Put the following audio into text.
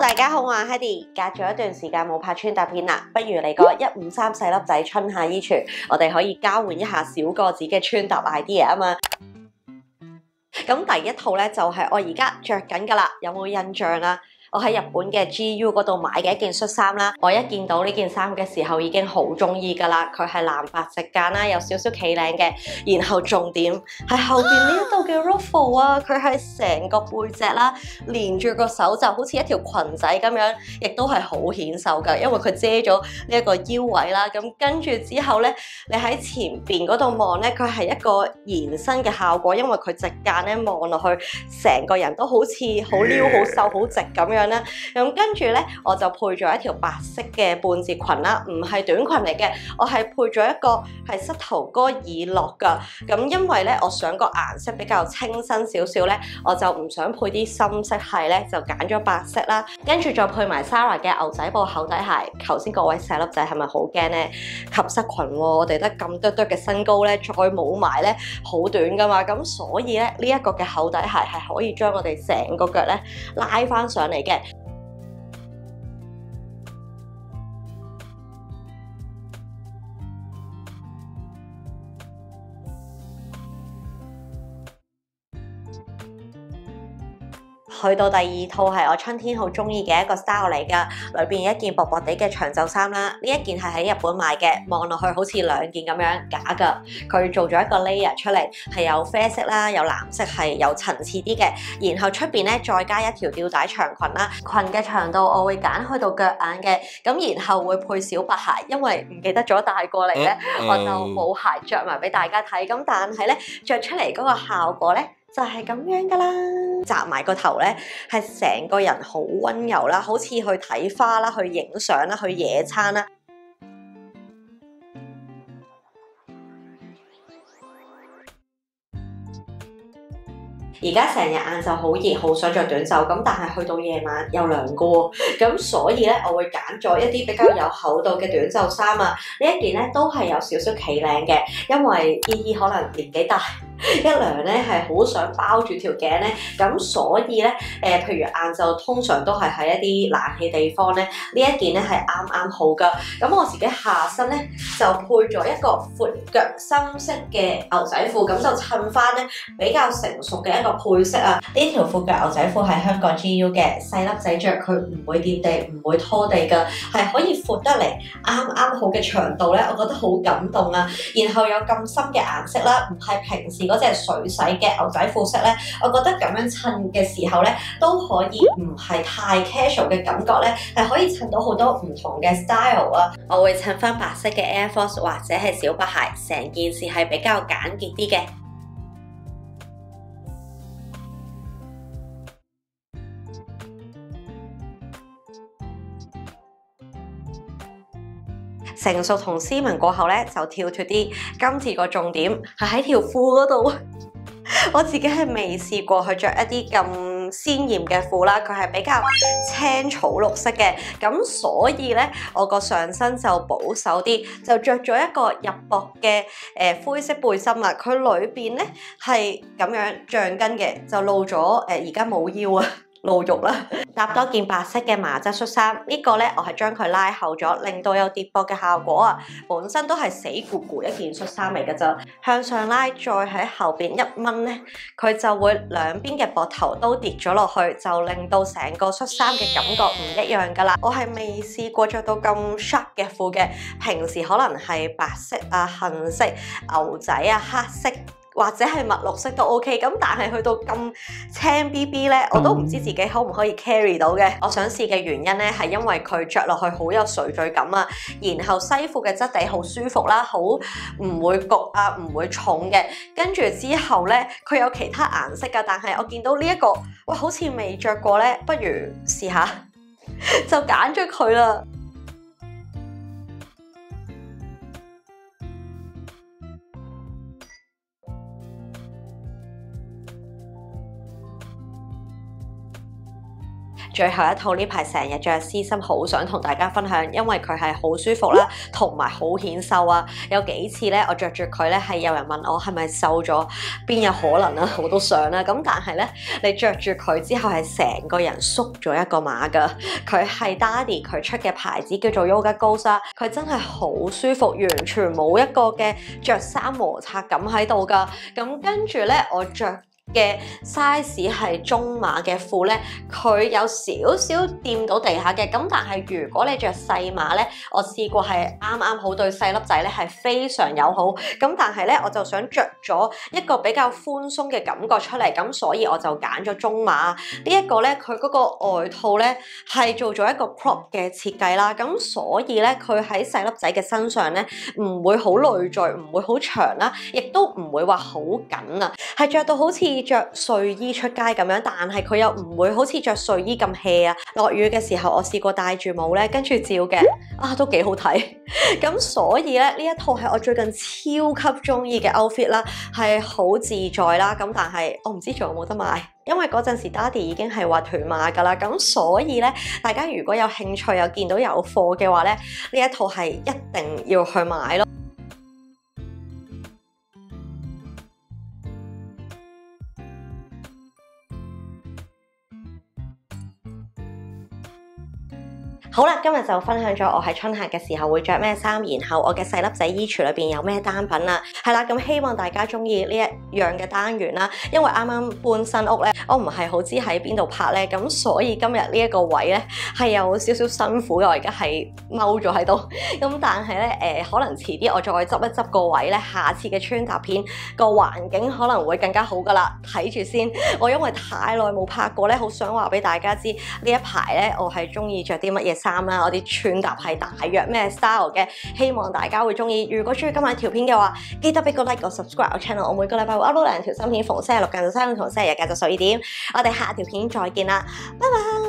大家好，我係 Hedy，隔咗一段時間冇拍穿搭片啦，不如嚟個153細粒仔春夏衣櫥，我哋可以交換一下小個子嘅穿搭 idea 啊嘛。咁第一套咧就係我而家着緊噶啦，有冇印象啊？我喺日本嘅 GU 嗰度買嘅一件恤衫啦，我一見到呢件衫嘅時候已經好中意噶啦，佢係藍白直間啦，有少少企領嘅，然後重點係後邊呢一度嘅 ruffle 啊，佢係成個背脊啦，連住個手就好似一條裙仔咁樣，亦都係好顯瘦噶，因為佢遮咗呢一個腰位啦。咁跟住之後咧，你喺前邊嗰度望咧，佢係一個延伸嘅效果，因為佢直間咧望落去，成個人都好似好撩、好瘦、好直咁樣。咁跟住咧，我就配咗一條白色嘅半截裙啦，唔係短裙嚟嘅，我係配咗一個係膝頭哥以落噶。咁因為咧，我想個顏色比較清新少少咧，我就唔想配啲深色系咧，就揀咗白色啦。跟住再配埋 Zara 嘅牛仔布厚底鞋。頭先各位細粒仔係咪好驚咧？及膝裙喎，我哋得咁多嘅身高咧，再冇埋咧，好短噶嘛。咁所以咧，呢一個嘅厚底鞋係可以將我哋成個腳咧拉翻上嚟嘅。去到第二套係我春天好中意嘅一個 style 嚟㗎，裏邊一件薄薄地嘅長袖衫啦。呢一件係喺日本買嘅，望落去好似兩件咁樣假㗎。佢做咗一個 layer 出嚟，係有啡色啦，有藍色，係有層次啲嘅。然後出邊咧再加一條吊帶長裙啦，裙嘅長度我會揀去到腳眼嘅。咁然後會配小白鞋，因為唔記得咗帶過嚟咧，我就冇鞋着埋俾大家睇。咁但係咧着出嚟嗰個效果咧，就係咁樣噶啦，紮埋個頭咧，係成個人好溫柔啦，好似去睇花啦，去影相啦，去野餐啦。而家成日晏晝好熱，好想着短袖，咁但係去到夜晚又涼過，咁所以咧我會揀咗一啲比較有厚度嘅短袖衫啊。呢一件咧都係有少少企領嘅，因為依依可能年紀大。一涼咧係好想包住條頸咧，咁所以咧譬如晏晝通常都係喺一啲冷氣地方咧，呢一件咧係啱啱好噶。咁我自己下身咧就配咗一個闊腳深色嘅牛仔褲，咁就襯翻咧比較成熟嘅一個配色啊。呢條闊腳牛仔褲係香港 GU 嘅，細粒仔着佢唔會掂地，唔會拖地噶，係可以闊得嚟啱啱好嘅長度咧，我覺得好感動啊。然後有咁深嘅顏色啦，唔係平時嗰隻水洗嘅牛仔褲色咧，我覺得咁樣襯嘅時候咧，都可以唔係太 casual 嘅感覺咧，係可以襯到好多唔同嘅 style 啊！我會襯翻白色嘅 Air Force 或者係小白鞋，成件事係比較簡潔啲嘅。成熟同斯文過後咧，就跳脫啲。今次個重點係喺條褲嗰度。我自己係未試過去着一啲咁鮮豔嘅褲啦，佢係比較青草綠色嘅，咁所以咧我個上身就保守啲，就着咗一個入膊嘅灰色背心啦。佢裏邊咧係咁樣橡筋嘅，就露咗而家冇腰啊。露肉啦，搭多件白色嘅麻質恤衫，呢個咧我係將佢拉厚咗，令到有跌膊嘅效果啊。本身都係死咕咕一件恤衫嚟㗎咋，向上拉再喺後邊一掹咧，佢就會兩邊嘅膊頭都跌咗落去，就令到成個恤衫嘅感覺唔一樣㗎啦。我係未試過着到咁 sharp 嘅褲嘅，平時可能係白色啊、杏色、牛仔啊、黑色。或者係墨綠色都 OK， 咁但係去到咁青 BB 咧，我都唔知自己可唔可以 carry 到嘅。我想試嘅原因咧，係因為佢着落去好有垂墜感啊，然後西褲嘅質地好舒服啦，好唔會焗啊，唔會重嘅。跟住之後咧，佢有其他顏色㗎，但係我見到呢一個，哇，好似未着過咧，不如試下，就揀咗佢啦。 最後一套呢排成日着，私心好想同大家分享，因為佢係好舒服啦，同埋好顯瘦啊！有幾次咧，我着住佢咧，係有人問我係咪瘦咗，邊有可能啊？我都想啦，咁但係咧，你着住佢之後係成個人縮咗一個碼噶。佢係 Darty 佢出嘅牌子叫做 Yoga Ghost 啦，佢真係好舒服，完全冇一個嘅着衫摩擦感喺度噶。咁跟住咧，我着嘅 size 係中碼嘅褲咧，佢有少少掂到地下嘅，咁但係如果你着細碼咧，我試過係啱啱好對細粒仔咧係非常友好，咁但係咧我就想着咗一個比較寬鬆嘅感覺出嚟，咁所以我就揀咗中碼。呢一個咧佢嗰個外套咧係做咗一個 crop 嘅設計啦，咁所以咧佢喺細粒仔嘅身上咧唔會好累贅，唔會好長啦，亦都唔會話好緊啊，係着到好似着睡衣出街咁樣，但係佢又唔會好似着睡衣咁 hea 啊！落雨嘅時候，我試過戴住帽咧，跟住照嘅都幾好睇。咁所以咧，呢一套係我最近超級中意嘅 outfit 啦，係好自在啦。咁但係我唔知仲有冇得買，因為嗰陣時 Darty 已經係話斷碼噶啦。咁所以咧，大家如果有興趣又見到有貨嘅話咧，呢一套係一定要去買咯。好啦，今日就分享咗我喺春夏嘅時候會着咩衫，然後我嘅細粒仔衣櫥裏邊有咩單品啦。係啦，咁希望大家中意呢一樣嘅單元啦。因為啱啱搬新屋咧，我唔係好知喺邊度拍咧，咁所以今日呢一個位咧係有少少辛苦嘅。我而家係踎咗喺度，咁但係咧可能遲啲我再執一執個位咧，下次嘅穿搭片個環境可能會更加好噶啦。睇住先，我因為太耐冇拍過咧，好想話俾大家知呢一排咧我係中意着啲乜嘢衫啦，我啲穿搭係大約咩 style 嘅，希望大家會中意。如果中意今晚條片嘅話，記得俾個 like 個 subscribe 我 channel。我每個禮拜會 upload 2條新片，逢星期六晏晝3點同星期日晏晝12點。我哋下條片再見啦，拜拜。